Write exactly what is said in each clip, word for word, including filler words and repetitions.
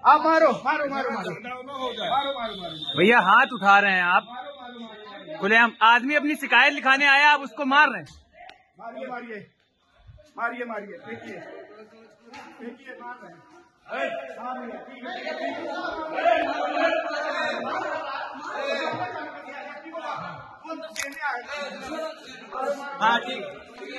आप मारो मारो मारो मारो मारो मारो मारो। भैया हाथ उठा रहे हैं आप, खुलेआम आदमी अपनी शिकायत लिखाने आया, आप उसको मार रहे हैं। मारिए मारिए मारिए मारिए फेंकिए फेंकिए मार रहे हैं। हाँ ठीक।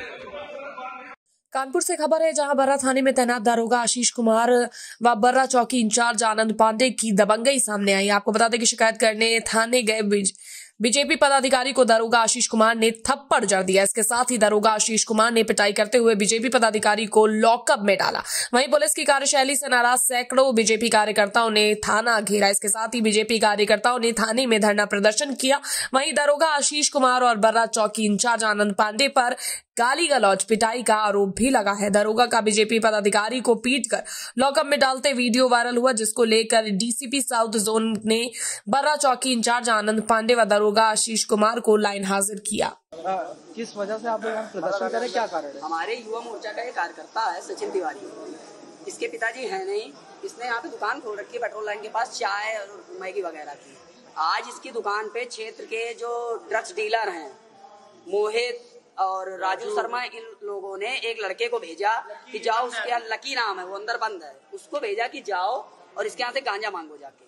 कानपुर से खबर है, जहां बर्रा थाने में तैनात दारोगा आशीष कुमार व बर्रा चौकी इंचार्ज आनंद पांडे की दबंगई सामने आई। आपको बता दें कि शिकायत करने थाने गए बीजेपी पदाधिकारी को दारोगा आशीष कुमार ने थप्पड़ जड़ दिया। इसके साथ ही दारोगा आशीष कुमार ने पिटाई करते हुए बीजेपी पदाधिकारी को लॉकअप में डाला। वहीं पुलिस की कार्यशैली से नाराज सैकड़ों बीजेपी कार्यकर्ताओं ने थाना घेरा। इसके साथ ही बीजेपी कार्यकर्ताओं ने थाने में धरना प्रदर्शन किया। वहीं दारोगा आशीष कुमार और बर्रा चौकी इंचार्ज आनंद पांडे पर गाली गलौज पिटाई का आरोप भी लगा है। दारोगा का बीजेपी पदाधिकारी को पीटकर लॉकअप में डालते वीडियो वायरल हुआ, जिसको लेकर डीसीपी साउथ जोन ने बर्रा चौकी इंचार्ज आनंद पांडे व दारोगा आशीष कुमार को लाइन हाजिर किया। आ, किस वजह से आप लोग प्रदर्शन करें, क्या कारण है? हमारे युवा मोर्चा का एक कार्यकर्ता है सचिन तिवारी, इसके पिताजी है नहीं, इसने यहाँ पे दुकान खोल रखी है पेट्रोल लाइन के पास चाय और मैगी वगैरह की। आज इसकी दुकान पे क्षेत्र के जो ड्रग्स डीलर हैं मोहित और राजू शर्मा, इन लोगों ने एक लड़के को भेजा कि जाओ, उसके यहाँ लकी नाम है, वो अंदर बंद है, उसको भेजा कि जाओ और इसके यहाँ से गांजा मांगो जाके।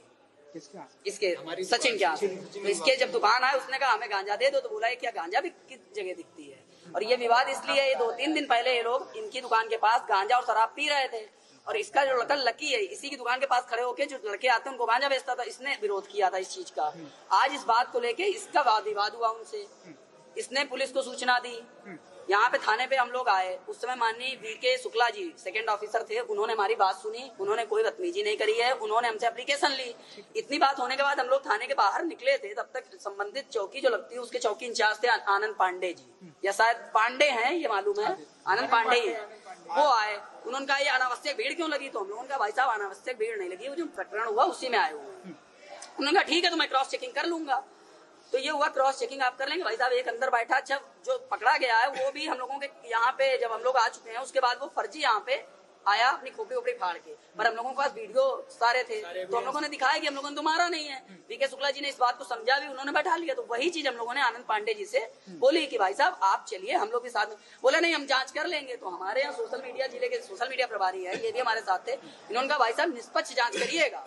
इसके सचिन के यहाँ से। तो इसके जब दुकान आए उसने कहा हमें गांजा दे दो, तो बोला क्या गांजा भी किस जगह दिखती है। और ये विवाद इसलिए ये दो तीन दिन पहले ये लोग इनकी दुकान के पास गांजा और शराब पी रहे थे, और इसका जो लड़का लकी है इसी की दुकान के पास खड़े होकर जो लड़के आते हैं उनको गांजा बेचता था, इसने विरोध किया था इस चीज का। आज इस बात को लेके इसका वाद विवाद हुआ उनसे, इसने पुलिस को सूचना दी। यहाँ पे थाने पे हम लोग आए, उस समय माननीय वी के शुक्ला जी सेकंड ऑफिसर थे, उन्होंने हमारी बात सुनी, उन्होंने कोई बदतमीजी नहीं करी है, उन्होंने हमसे एप्लीकेशन ली। इतनी बात होने के बाद हम लोग थाने के बाहर निकले थे, तब तक संबंधित चौकी जो लगती है उसके चौकी इंचार्ज थे आनंद पांडे जी, या शायद पांडे हैं ये मालूम है, आनंद पांडे ही वो आए। उन्होंने कहा ये अनावश्यक भीड़ क्यों लगी, तो हम लोगों का भाई साहब अनावश्यक भीड़ नहीं लगी, वो जो प्रकरण हुआ उसी में आए हुए। उन्होंने कहा ठीक है तो मैं क्रॉस चेकिंग कर लूंगा। तो ये हुआ क्रॉस चेकिंग आप कर लेंगे भाई साहब, एक अंदर बैठा। अच्छा जो पकड़ा गया है वो भी हम लोगों के यहाँ पे जब हम लोग आ चुके हैं उसके बाद वो फर्जी यहाँ पे आया अपनी खोपड़ी ओपड़ी फाड़ के, पर हम लोगों के पास वीडियो सारे थे तो हम लोगों ने दिखाया कि हम लोगों ने तो मारा नहीं है। वीके शुक्ला जी ने इस बात को समझा भी, उन्होंने बैठा लिया। तो वही चीज हम लोगों ने आनंद पांडे जी से बोली कि भाई साहब आप चलिए हम लोग के साथ। बोले नहीं हम जांच कर लेंगे। तो हमारे यहाँ सोशल मीडिया जिले के सोशल मीडिया प्रभारी है, ये भी हमारे साथ थे। इन्होंने कहा भाई साहब निष्पक्ष जांच करिएगा,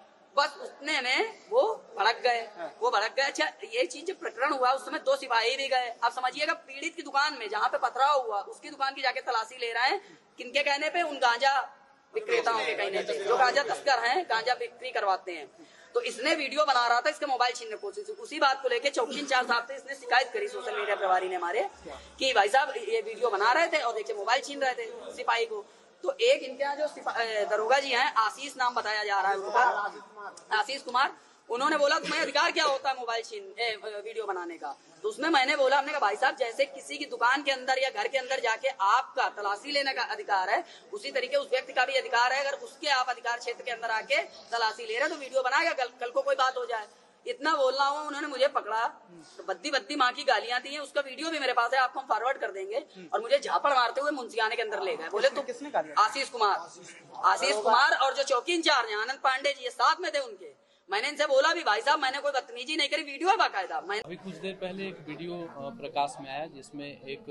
बस उतने में वो भड़क गए वो भड़क गए अच्छा ये चीज जब प्रकरण हुआ उस समय दो सिपाही भी गए। आप समझिएगा पीड़ित की दुकान में जहाँ पे पथराव हुआ उसकी दुकान की जाके तलाशी ले रहे हैं, किनके कहने पे, उन गांजा विक्रेताओं के कहने पे, जो गांजा तस्कर हैं, गांजा बिक्री करवाते हैं। तो इसने वीडियो बना रहा था, इसके मोबाइल छीनने की कोशिश। उसी बात को लेकर चौकी इंचार्ज साहब से इसने शिकायत करी सोशल मीडिया प्रभारी ने हमारे, कि भाई साहब ये वीडियो बना रहे थे और देखिए मोबाइल छीन रहे थे सिपाही को। तो एक इनके यहाँ जो दरोगा जी हैं, आशीष नाम बताया जा रहा है उनका, आशीष कुमार, उन्होंने बोला तुम्हें अधिकार क्या होता है मोबाइल छीन वीडियो बनाने का। तो उसमें मैंने बोला, हमने कहा भाई साहब जैसे किसी की दुकान के अंदर या घर के अंदर जाके आपका तलाशी लेने का अधिकार है, उसी तरीके उस व्यक्ति का भी अधिकार है, अगर उसके आप अधिकार क्षेत्र के अंदर आके तलाशी ले रहे हैं तो वीडियो बनाएगा, कल, कल को कोई बात हो जाए। इतना बोलना हुआ, उन्होंने मुझे पकड़ा, तो बद्दी बद्दी माँ की गालियां दी हैं, उसका वीडियो भी मेरे पास है, आपको हम फॉरवर्ड कर देंगे। और मुझे झापड़ मारते हुए मुंशियाने के अंदर ले गए। बोले तो किसने कहा? आशीष कुमार आशीष कुमार और जो चौकी इंचार्ज हैं आनंद पांडे जी, ये साथ में थे उनके। मैंने इनसे बोला भी भाई साहब मैंने कोई बदतमीजी नहीं करी, वीडियो है बाकायदा। मैं अभी कुछ देर पहले एक वीडियो प्रकाश में आया जिसमें एक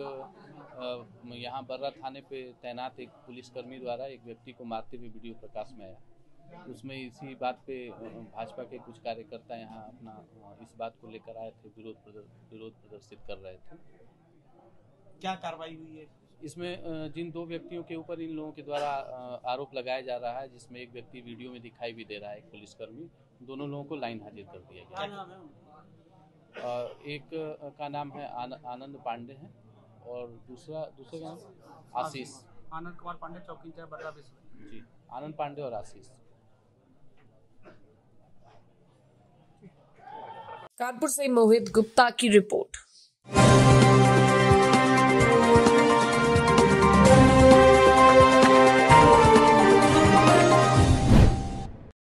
यहाँ बर्रा थाने पे तैनात एक पुलिसकर्मी द्वारा एक व्यक्ति को मारते हुए वीडियो प्रकाश में आया। उसमें इसी बात पे भाजपा के कुछ कार्यकर्ता यहाँ अपना इस बात को लेकर आए थे, विरोध विरोध प्रदर्शित कर रहे थे। क्या कार्रवाई हुई है इसमें? जिन दो व्यक्तियों के ऊपर इन लोगों के द्वारा आरोप लगाया जा रहा है, जिसमें एक व्यक्ति वीडियो में दिखाई भी दे रहा है, एक पुलिसकर्मी, दोनों लोगों को लाइन हाजिर कर दिया गया। क्या नाम है? और एक का नाम है आन, आनंद पांडे है और दूसरा दूसरे का नाम आशीष आनंद कुमार पांडे, चौकी इंचार्ज बर्रा जी, आनंद पांडे और आशीष। कानपुर से मोहित गुप्ता की रिपोर्ट।